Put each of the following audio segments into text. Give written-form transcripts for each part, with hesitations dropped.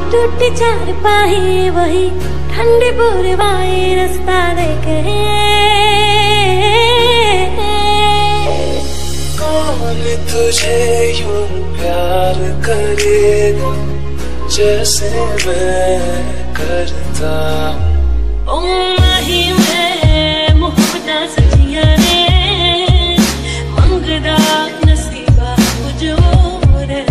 टूटी चार पाही वही ठंडी पूर्वाए रास्ता देखे। कौन तुझे यूं प्यार करेगा जैसे मैं करता हूँ। नहीं मैं मोहब्बत सचिया ने मंगदा नसीबा कुछ और है।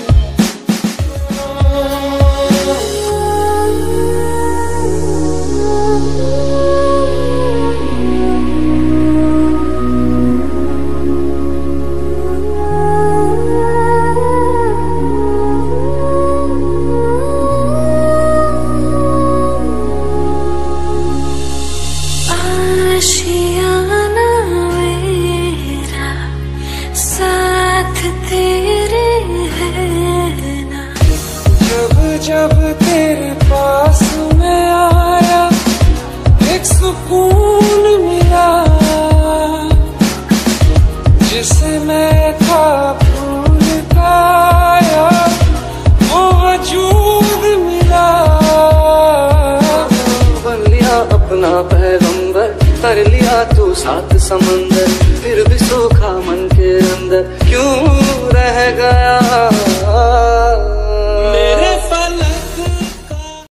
जब तेरे पास मैं आया एक सुकून मिला, जिसे मैं था भूलता वो वजूद मिला। बन लिया अपना पैगंबर, कर लिया तू सात समंदर, फिर भी